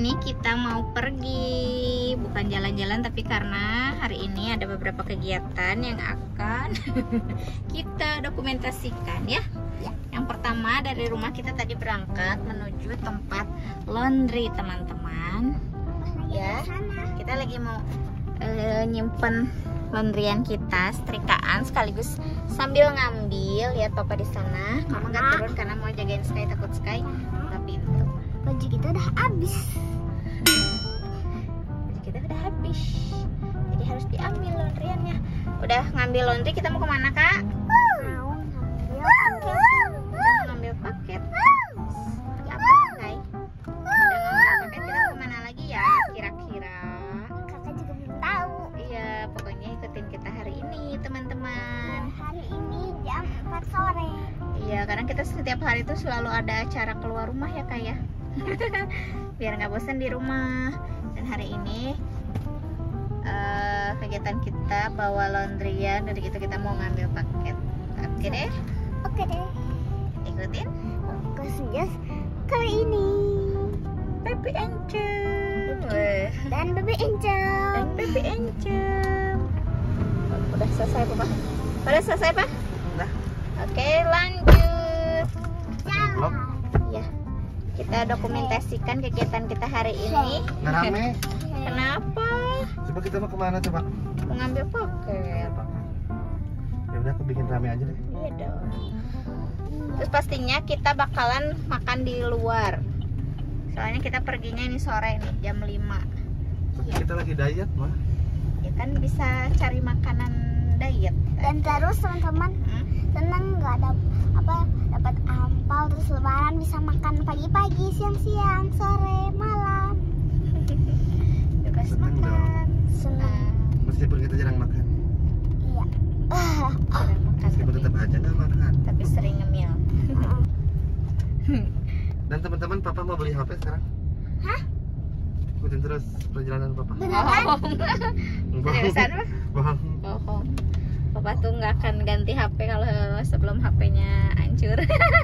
ini kita mau pergi, bukan jalan-jalan, tapi karena hari ini ada beberapa kegiatan yang akan kita dokumentasikan ya. Yang pertama, dari rumah kita tadi berangkat menuju tempat laundry teman-teman. Ya, kita lagi mau nyimpen laundryan kita, setrikaan, sekaligus sambil ngambil. Lihat papa di sana. Kamu nggak turun karena mau jagain Sky, takut Sky buka pintu. Baju kita udah habis. Baju kita udah habis. Jadi harus diambil laundryannya. Udah ngambil laundry, kita mau kemana kak? Mau ngambil Udah ngambil paket. Apa Sky? Udah ngambil paket, kita mau kemana lagi ya kira-kira? Kakak juga belum tahu. Iya, pokoknya ikutin kita hari ini teman-teman. Hari ini jam 4 sore. Iya, karena kita setiap hari itu selalu ada acara keluar rumah ya kak ya. Biar nggak bosan di rumah. Dan hari ini kegiatan kita bawa laundryan, dari itu kita mau ngambil paket. Oke deh, Oke deh. ikutin. Khususnya kali ini Baby Angel. Weh. dan Baby Angel. Dan Baby Angel. Udah selesai Papa? Udah selesai Pak? Udah. Oke, lanjut. Vlog. Ya, kita dokumentasikan kegiatan kita hari ini. Nggak rame. Kenapa? Coba kita mau kemana coba? Mau ngambil paket. Ya udah, aku bikin rame aja deh. Iya dong. Terus pastinya kita bakalan makan di luar. Soalnya kita perginya ini sore nih, jam 5. Tapi kita lagi diet mah. Ya kan bisa cari makanan diet. Dan terus teman-teman senang nggak ada dapat ampau, terus lebaran bisa makan pagi-pagi, siang-siang, sore, malam. Bebas Seneng makan. Senang. Meskipun kita jarang makan. Iya. Jarang makan, Meskipun tetap aja nggak makan. tapi sering ngemil. Dan teman-teman, papa mau beli HP sekarang. Hah? Ikutin terus perjalanan papa. Beneran? Seriusan Pak? Bohong. Bohong. Papa tuh nggak akan ganti HP kalau sebelum HP-nya hancur.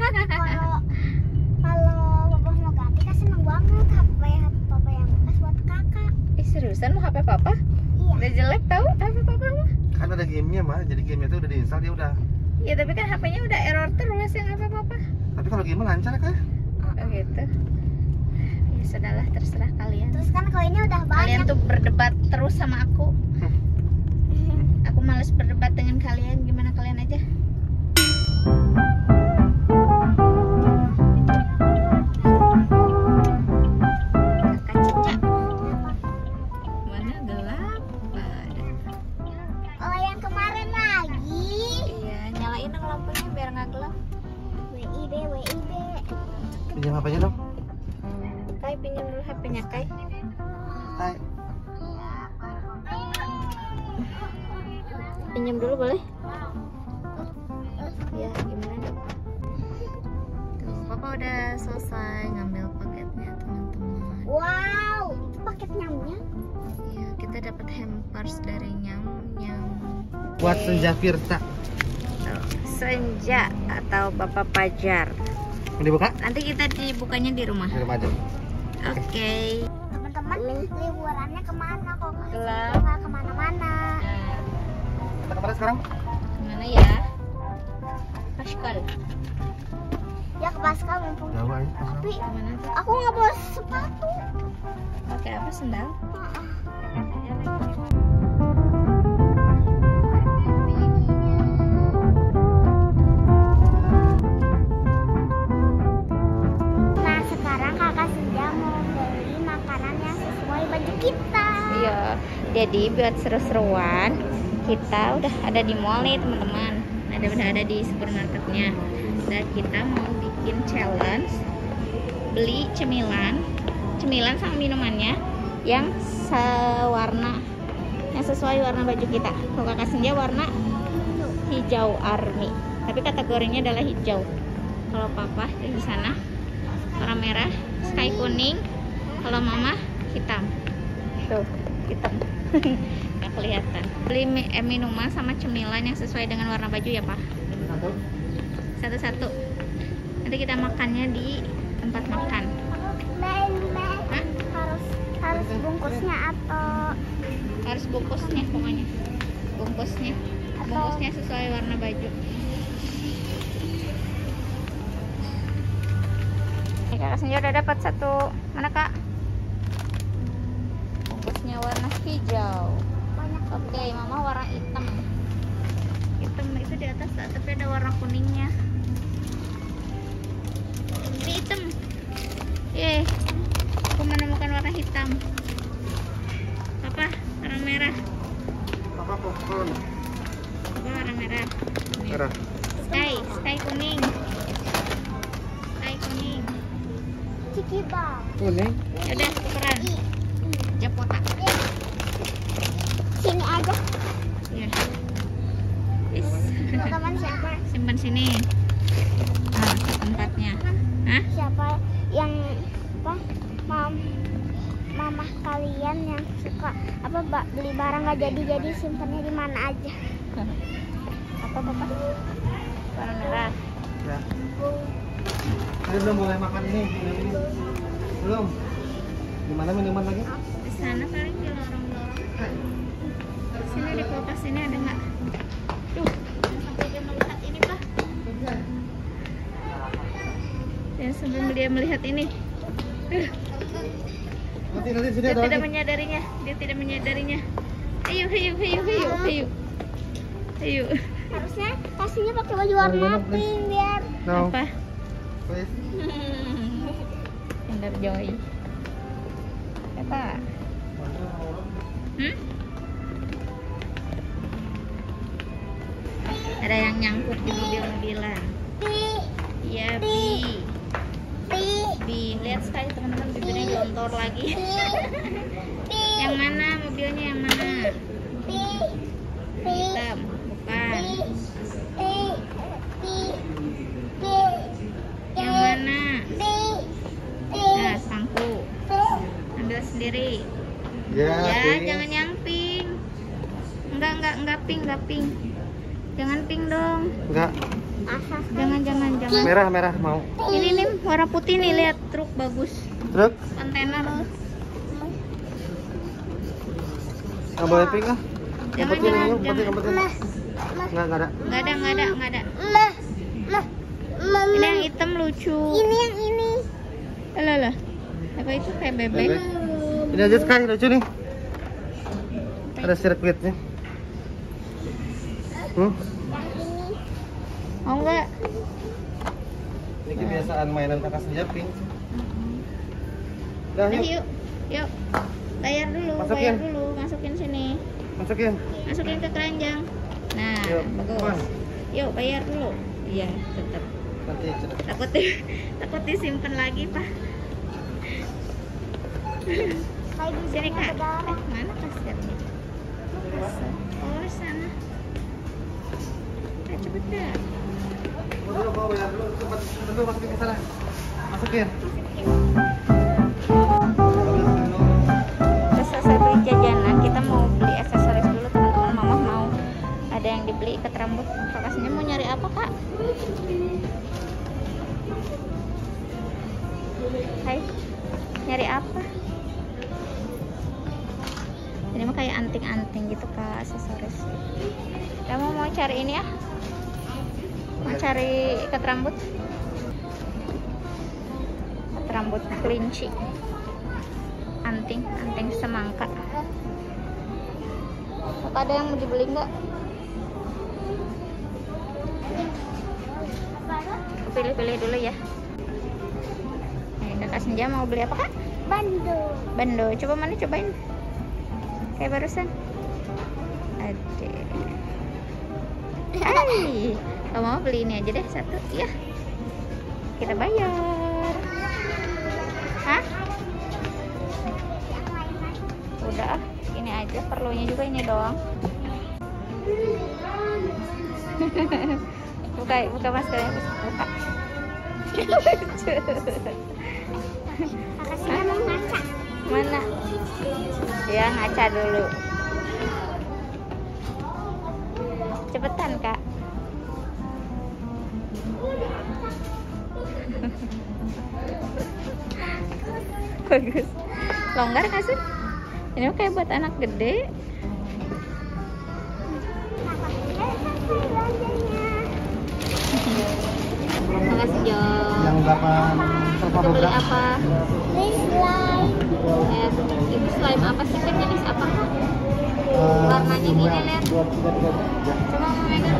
Kalau papa mau ganti, kan seneng banget HP papa yang bekas buat kakak. Seriusan mau HP Papa? Iya. Udah jelek tahu HP Papa mah. Kan ada gamenya mah, jadi gamenya tuh udah diinstal dia udah. Ya tapi kan HP-nya udah error terus yang HP Papa. Tapi kalau game lancar kan? Oh gitu. Ya sudahlah, terserah kalian. Terus kan kalau ini udah Kalian banyak. tuh berdebat terus sama aku. Aku males berdebat dengan kalian. Gimana kalian aja? Kakak Cica. Mana gelap banget. Oh, yang kemarin lagi. Iya, nyalain dong lampunya biar nggak gelap. WIB. Pinjam HP-nya dong. Kai pinjam dulu HP-nya Kai. Hai. Pinjam dulu boleh? Ya, gimana dong? Tuh, Papa udah selesai ngambil paketnya teman-teman. Wow, itu paket nyamnya. Iya, kita dapat hampers dari Nyam. Buat Senja Firsa. Tuh, Senja atau Bapak Pajar. Mau dibuka? Nanti kita dibukanya di rumah. Di rumah aja. Oke. Teman-teman, liburannya kemana kok? Gelap. Nggak kemana-mana. Nah, Kita kemana sekarang? kemana ya? Paskal. Ya ke Pascal mumpung. Jauh aja. Tapi Kemana tuh? aku nggak bawa sepatu. Pakai apa sendal? Nah, sekarang kakak Senja mau beli makanan yang sesuai baju kita. Iya, jadi buat seru-seruan kita udah ada di mall nih teman-teman. Udah ada di supermarketnya. Dan kita mau bikin challenge beli cemilan sama minumannya yang sewarna, yang sesuai warna baju kita. Kalau kakak Senja warna hijau army, tapi kategorinya adalah hijau. Kalau papa di sana warna merah, sky kuning. Kalau mama hitam. Tuh, hitam. Nggak kelihatan. Beli minuman sama cemilan yang sesuai dengan warna baju ya Pak. Satu-satu. Nanti kita makannya di tempat makan. Hah? harus bungkusnya atau Harus bungkusnya pokoknya. Bungkusnya sesuai warna baju. Ini Kakak Senja udah dapat satu. Mana Kak? Bungkusnya warna hijau. banyak? Oke, Mama warna hitam. Hitam itu di atas, tapi ada warna kuningnya. Ini hitam. Yeay, aku menemukan warna hitam. Apa? Warna merah. Apa popcorn? Apa warna merah? Merah. Sky kuning. Sky kuning. Cikibang. Kuning. Yaudah, tukeran. Japota. Sini aja. Ya. Is. Teman siapa? Simpan sini. Nah, tempatnya. Hah? Siapa yang apa? Mama kalian yang suka beli barang nggak jadi simpannya di mana aja? Apa Papa? Warna merah. Ya. Saya belum boleh makan ini. Belum. Gimana minuman lagi? Di sana paling di lorong-lorong. Sini di kulkas sini ada nggak? Duh, sampai dia melihat ini Pak. Dan sambil dia melihat ini. Nanti sini Dia ada tidak lagi. menyadarinya. Dia tidak menyadarinya. Ayo. Ayo. Harusnya kasihnya pakai baju warna pink biar No. Apa? Please. Kinder Joy. Apa? Ada yang nyangkut di mobil-mobilan. Iya, Bi. Lihat sekali teman-teman, bibirnya jontor lagi. Yang mana mobilnya, yang mana? Hitam, bukan. Yang mana? Nah, sangku. Ambil sendiri. Ya. Ya, pink. jangan yang pink. Enggak pink. Jangan pink dong. Enggak. Jangan. Merah mau. Ini nih warna putih nih, lihat truk bagus. Truk? Kontainer. Enggak boleh pink ah. Jangan. Enggak ada. Enggak ada. Ini yang hitam lucu. Ini yang ini. Alah. Apa itu kayak bebek? Ini aja Sky lucu nih. Ada sirkuitnya. Oh enggak. Ini kebiasaan mainan Kakak Senja pink. Dah, Udah, yuk. yuk. Bayar dulu, Masukin. masukin sini. Masukin. Masukin ke keranjang. Nah, Yuk. bagus. Bang. Yuk, bayar dulu. Iya, tetap. Nanti Takut disimpan lagi, Pak. Sini, Kak. Mana kasirnya? Oh, di sana. Cepet dah. Dulu bawa bayar dulu. Cepat dulu masukin ke sana. Masukin. Terus selesai beli jajanan, kita mau beli aksesoris dulu, teman-teman. Mama mau ada yang dibeli ikat rambut. Kakaknya mau nyari apa, Kak? Hai, nyari apa? Ini mah kayak anting-anting gitu, Kak, aksesoris. Kamu mau cari ini ya? Mau cari ikat rambut? Ikat rambut kelinci. Anting semangka. Kakak ada yang mau dibeli nggak? Pilih-pilih dulu ya. Kakak Senja mau beli apa, Kak? Bando. Coba mana, cobain. Kayak barusan. Hai. Kalau mau beli ini aja deh satu, ya. Kita bayar. Hah? Udah, ini aja, perlunya juga ini doang. buka maskernya, buka. Mana? Ya, ngaca dulu. Cepetan, Kak. Bagus. Longgar nggak sih? Ini kayak buat anak gede. Makasih Jo. Yang berapa? Kita beli apa? Ini slime. Itu slime apa sih? Kan jenis apa? Warnanya gini lihat. Coba mau megang.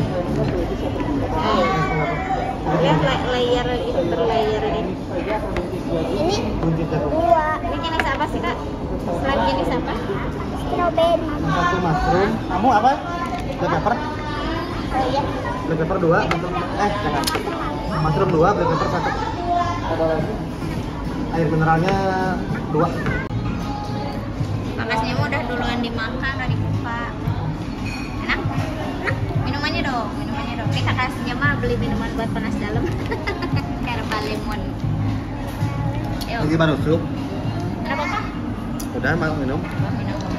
Lihat layer itu berlayer ini. Ini Buncit jagung. 2 Ini jenis apa sih kak? Slime jenis apa? strawberry. Satu mushroom. Kamu apa? Black pepper? Oh iya. Black pepper 2. Jangan. Mushroom 2, black pepper 1. Ada lagi. Air mineralnya 2. Makasnya udah duluan dimakan, udah dibuka. Enak? Minumannya dong. Ini kakaknya mah beli minuman buat panas dalam. Herbal lemon. Yuk. Ini baru sup. Kenapa Pak? Udah mau minum. Minum dong.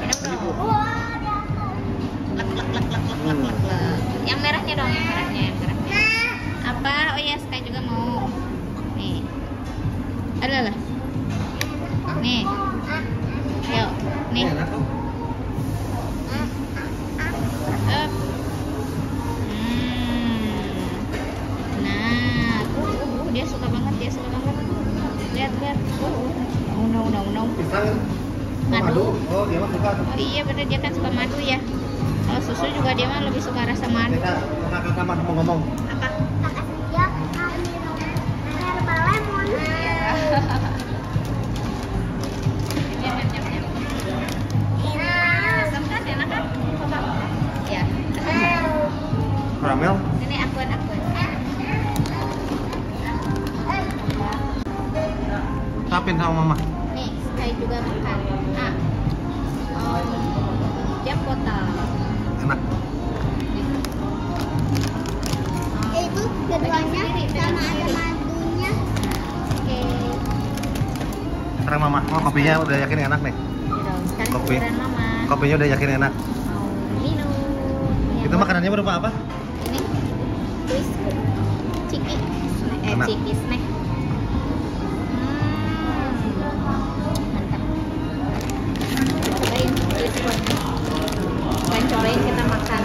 Lek. Yang merahnya dong, yang merahnya. Apa? Oh ya, Sky juga mau. Nih. Ada lah. Nih. Yuk, nih. Enak kok. Up. Nah, dia suka banget. Lihat. No. Pisang. Madu. Oh, dia mah suka. Oh iya bener, dia kan suka madu ya. Kalau susu juga dia mah lebih suka rasa madu. Kakak mau ngomong. Apa? Makasih ya mau minum herbal lemon. Nyam. Asam kan, enak kan? Coba. Ya. Karamel. Ini akuan. Sapin sama mama. Nih, Sky juga makan. Japotal. Enak. Itu keduanya sama ada madunya. Oke. Sekarang mama, kopinya udah yakin enak nih. Sekarang Kopi. giliran Mama. Kopinya udah yakin enak. Mau minum. Itu makanannya berupa apa? Ini twist ciki snack. Enak. Ciki snack. Mantap. Cobain twist one. Cobain kita makan.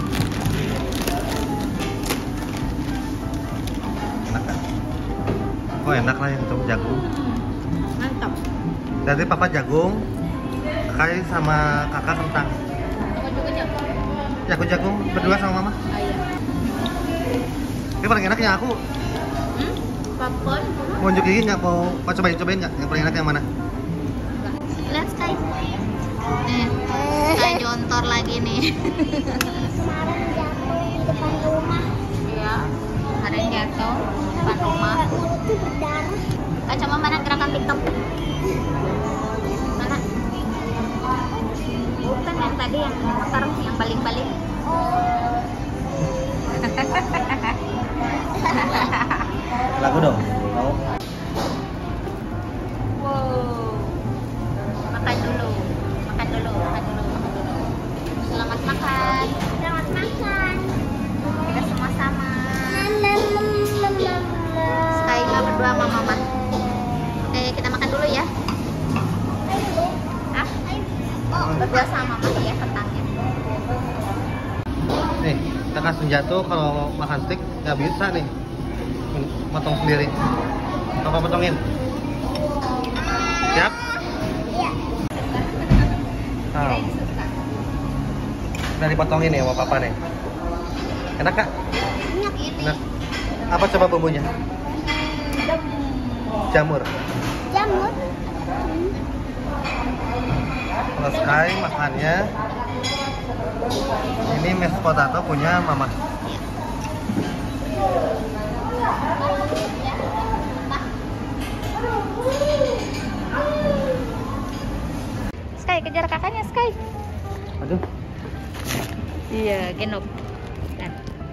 Enak kan? Oh enak lah yang itu jagung. Mantap. Jadi papa jagung, kakak sama kakak kentang. Aku juga jago. Jagung berdua sama mama. Oh iya. Ini paling enaknya aku. Popcorn. Mau unjuk gigi nggak? Mau cobain nggak? Yang paling enak yang mana? Lihat Sky. Nih, Sky jontor lagi nih. Kemarin jatuh di depan rumah. Iya. Ada yang jatuh depan rumah. Mulutnya berdarah. Coba mana gerakan TikTok? Mana? Bukan yang tadi yang motor yang baling-baling. Lagu dong. Mau? Wow. Makan dulu. Selamat makan. Kita sama-sama. Sky nggak berdua sama mama. Oke, kita makan dulu ya. Berdua sama mama ya kentangnya. Nih, kakak senjatuh kalau makan steak nggak bisa nih. Potong sendiri. Papa potongin. Siap? Iya. Nah. Udah dipotongin ya sama papa nih. Enak kak? Enak ini. Enak. Apa coba bumbunya? Jamur. Jamur. Kalau Sky makannya ini mashed potato punya mama. Sky kejar kakaknya Sky. Aduh. Iya, gendong. Nah.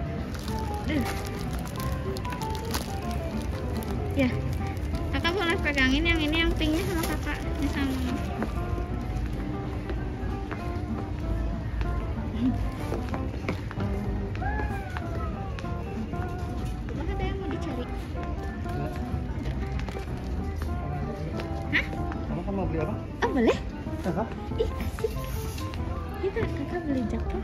Ya, kakak boleh pegangin yang ini, yang pinknya sama kakak, ini sama mama. Ada yang mau dicari. mau beli apa? Oh boleh? Kakak? Ih kasih. Kita kakak beli jaket.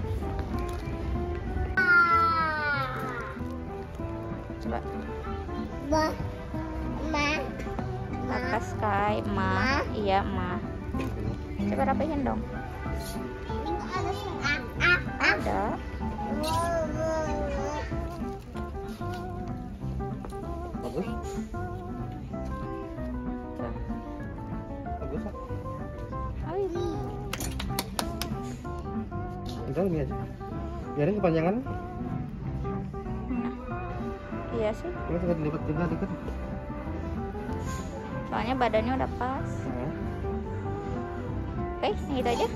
Coba. Kakak Sky, Ma. Iya Ma. Coba rapihin dong. Ada. Bagus. Tuh. Bagus ah. Oh ini. Udah ini aja. Biarin kepanjangan. Iya sih. Ini tinggal dilipat juga dikit. Soalnya badannya udah pas. Oke, yang itu aja.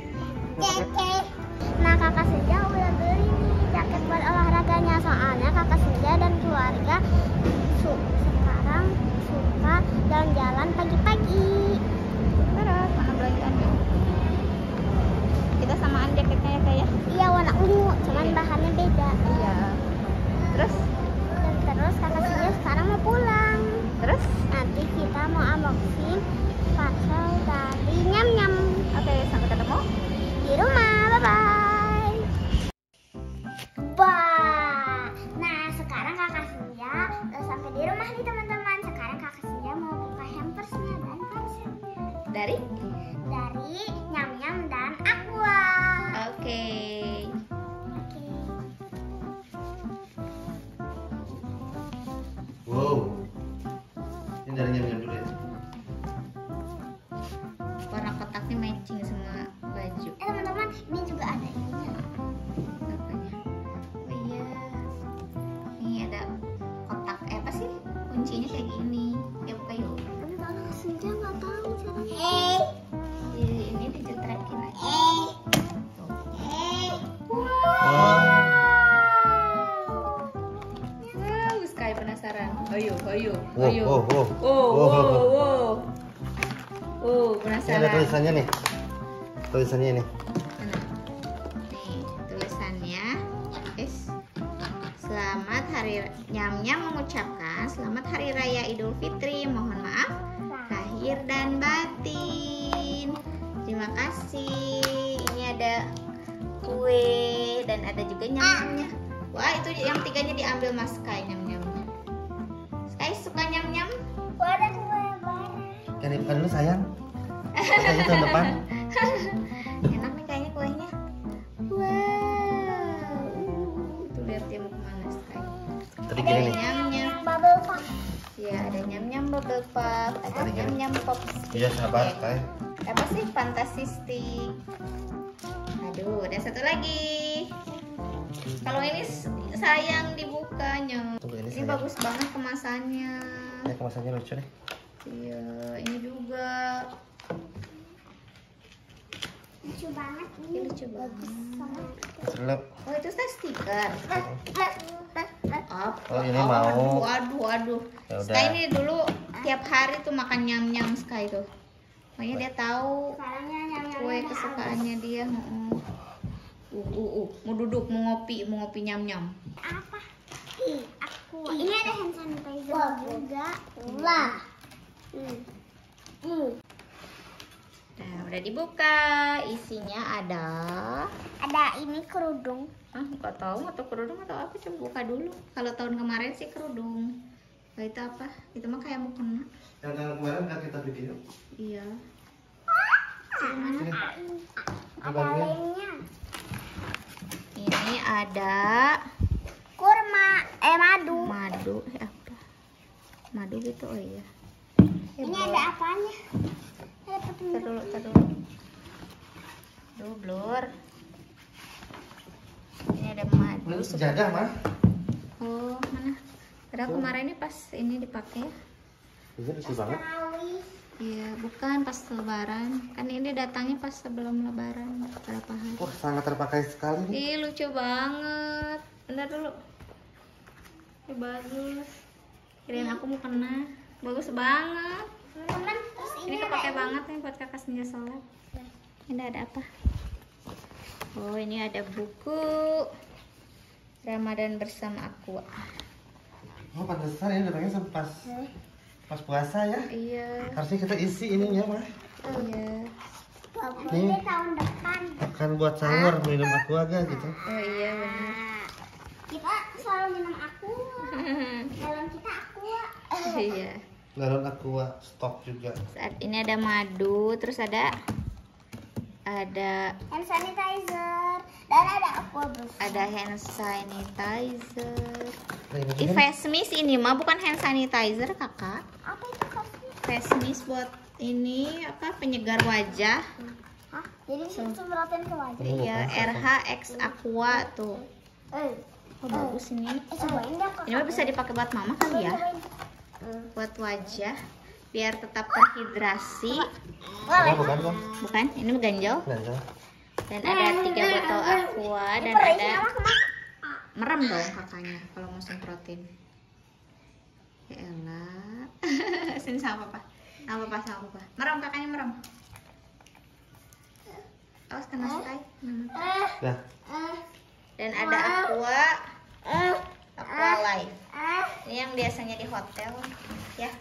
Nah kakak Senja udah beli nih jaket buat olahraganya, soalnya kakak Senja dan keluarga sekarang suka jalan-jalan pagi-pagi. Berat, mana belanjaannya? Kita samaan jaketnya ya kayak. Iya warna ungu, cuman bahannya beda. Iya. Terus? Dan terus kakak Senja sekarang mau pulang. Terus? Nanti kita mau unboxing parcel dari Nyam-Nyam. Oke, sampai ketemu Di rumah, bye-bye. Nah sekarang kakak Senja udah sampai di rumah nih teman-teman. Sekarang kakak Senja mau buka hampersnya dan parcelnya dari Nyam-Nyam dan Aqua. Oke. Wow. Ini dari Nyam-Nyam dulu ya. Warna kotaknya matching sama baju. Teman-teman, ini juga ada ininya. Apanya? Oh iya. Ini ada kotak apa sih? Kuncinya kayak gini. Ya buka yuk. Tapi kakak Senja nggak tahu caranya. Ini dijetrekin aja. Wow, Sky penasaran. Ayo. Ini Penasaran. ada tulisannya nih. Tulisannya ini. Mana? Nih, tulisannya. Guys. Selamat hari Nyam-Nyam mengucapkan selamat hari raya Idul Fitri. Mohon maaf lahir dan batin. Terima kasih. Ini ada kue dan ada juga nyam-nyamnya. Wah, itu yang tiganya diambil Mas Sky nyam-nyamnya. Sky suka nyam-nyam? Ada kue bareng. Kan dibuka dulu sayang. Kayaknya tahun depan. Enak nih kayaknya kuenya. Wow. Tuh lihat dia mau kemana Sky. Tadi gini nih. Nyam-nyam. Bubble pop. Ya, ada nyam-nyam bubble pop, ada Tadi gini. nyam-nyam pop. Iya sabar, Sky. Apa sih fantasi stick? Aduh, ada satu lagi. Kalau ini sayang dibukanya. Tunggu, Ini sayang. bagus banget kemasannya. Ya kemasannya lucu nih. Iya, ini juga. Lucu banget Ini ini. lucu banget. Selep. Oh, itu saya stiker. Apa? Oh, ini mau. Aduh. Ya udah. Sky ini dulu tiap hari tuh makan nyam-nyam Sky tuh. Makanya dia tahu Sekarangnya Nyam-Nyamnya kue udah kesukaannya dia. Mau duduk, mau ngopi nyam-nyam. apa? Aku. Ini ada hand sanitizer juga. Wah. Nah, udah dibuka. Isinya ada. Ada ini kerudung. Nggak tahu atau kerudung atau apa. Coba buka dulu. Kalau tahun kemarin sih kerudung. Nah, itu apa? Itu mah kayak mukena. Yang tahun kemarin kan kita video. Iya. Sini. Ada lainnya. Ini ada Kurma. Madu. madu. Apa? Madu gitu. Oh iya. Ini ada apanya? Ada petunjuk. Tar dulu. Duh, blur. Ini ada madu. Ini sejadah mah. Oh, mana? Padahal kemarin ini pas ini dipakai ya. Ini lucu banget. Iya, bukan pas lebaran. Kan ini datangnya pas sebelum lebaran berapa hari. Wah sangat terpakai sekali nih. Ih, lucu banget. Bentar dulu. Ih, bagus. Kirain aku mau kena. Bagus banget. Teman-teman, terus Ini kepake banget nih buat kakak Senja sholat. Ini ada apa? Oh, ini ada buku Ramadan bersama Aqua. Oh pantesan ya datangnya pas puasa ya. Iya. Harusnya kita isi ininya mah. Iya. Gak boleh tahun depan. Kan buat sahur minum aqua gak gitu. Oh iya benar. Kita selalu minum aku. Dalam kita aku. Iya. Galon aqua stok juga. Saat ini ada madu, terus ada Hand sanitizer dan ada aqua bus. ada hand sanitizer. Nah, ini Ih, kan face mist ini mah bukan hand sanitizer, Kakak. Apa itu kasih? Face mist buat ini apa penyegar wajah. Hah? Jadi semprotin ke wajah. Iya, RH X Aqua tuh. Oh, bagus ini. Cobain deh kok. Ini mah bisa dipakai buat mama kali ya. Buat wajah biar tetap terhidrasi. Enggak, bukan kan? Bukan, ini ganjel. Ganjel. Dan ada 3 botol aqua dan ada merem dong kakaknya kalau mau semprotin. Ya elah. Sini sama papa. Sama papa. Merem kakaknya merem. Awas kena sky. Dah. Dan ada aqua life. Ini yang biasanya di hotel ya.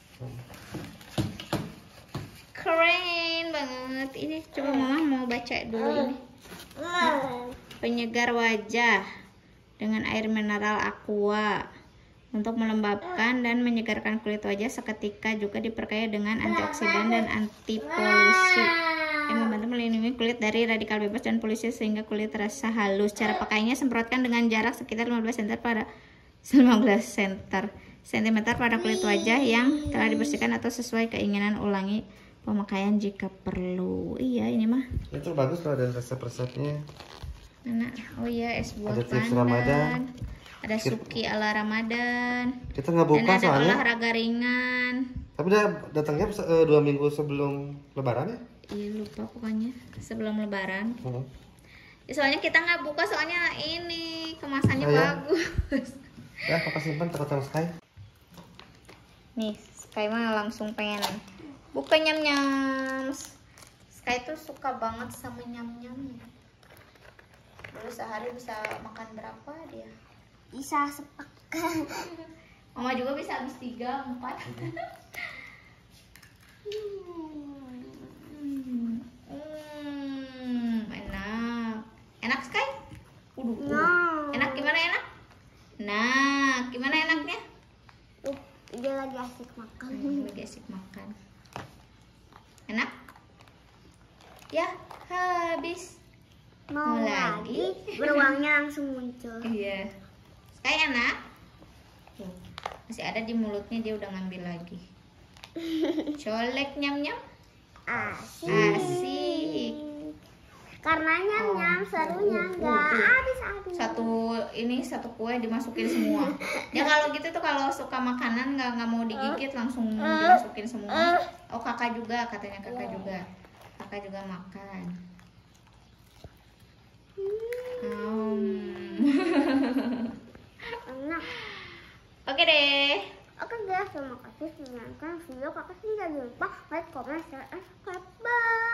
Keren banget ini. Coba mama mau baca dulu ini. Penyegar wajah dengan air mineral aqua untuk melembabkan dan menyegarkan kulit wajah seketika, juga diperkaya dengan antioksidan dan anti polusi yang membantu melindungi kulit dari radikal bebas dan polusi sehingga kulit terasa halus. Cara pakainya, semprotkan dengan jarak sekitar 15 cm pada kulit wajah yang telah dibersihkan atau sesuai keinginan. Ulangi pemakaian jika perlu. Iya, ini mah. Itu bagus loh, ada resep-resepnya. Mana? Oh iya, es buah Ada tips pandan. Ramadan. Ada suki ala Ramadan. Kita nggak buka Dan ada soalnya. olahraga ringan. Tapi udah datangnya 2 minggu sebelum Lebaran ya? Iya, lupa pokoknya sebelum Lebaran. Hmm. Ya, soalnya kita nggak buka, soalnya ini kemasannya Oh, ya? bagus. Ya, kakak simpan takut sama Sky. Nih, Sky mah langsung pengen buka nyam-nyam. Sky tuh suka banget sama nyam-nyam. Dulu sehari bisa makan berapa dia? Bisa sepak. Mama juga bisa habis 3, 4. Enak. Enak Sky? Enak gimana enak? Nah, gimana enaknya? Dia lagi asik makan. Lagi asik makan. Enak? Ya, habis. Mau lagi beruangnya langsung muncul. Iya. Sky enak? Tuh, masih ada di mulutnya, dia udah ngambil lagi. Colek nyam-nyam. Asik. Asik. Karena nyam-nyam serunya nggak habis-habis. Satu kue dimasukin semua. Ya kalau gitu tuh, kalau suka makanan nggak mau digigit, langsung dimasukin semua. Oh, kakak juga, katanya kakak juga. Kakak juga makan. Enak. Oke deh. Oke guys, terima kasih sudah menonton video kakak. Jangan lupa like, comment, share, and subscribe. Bye.